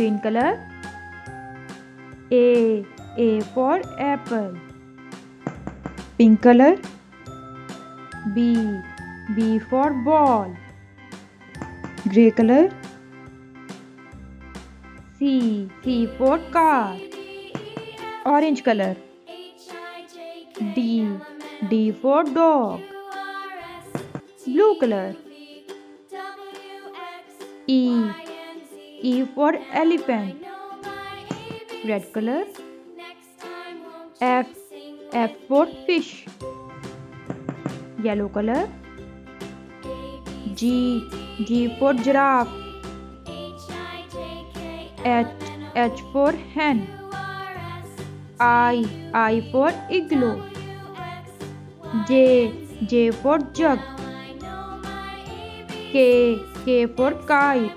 Green color. A for apple. Pink color. B for ball. Gray color. C for car. Orange color. D for dog. Blue color. E for elephant. Red color. F for fish. Yellow color. G for giraffe. H for hen. I for igloo. J for jug. K for kite.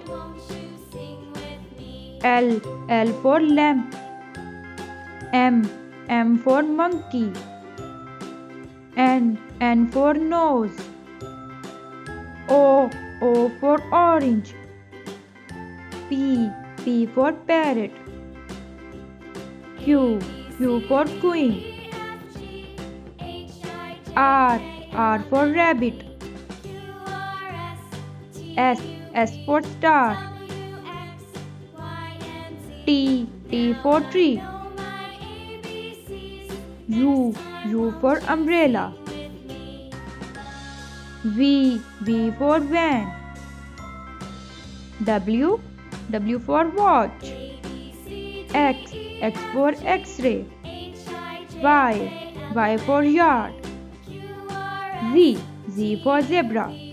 L for lamp. M for monkey. N for nose. O for orange. P for parrot. Q for queen. R for rabbit. S for star. T for tree. U for umbrella. V for van. W for watch. X for x-ray. Y for yard. Z for zebra.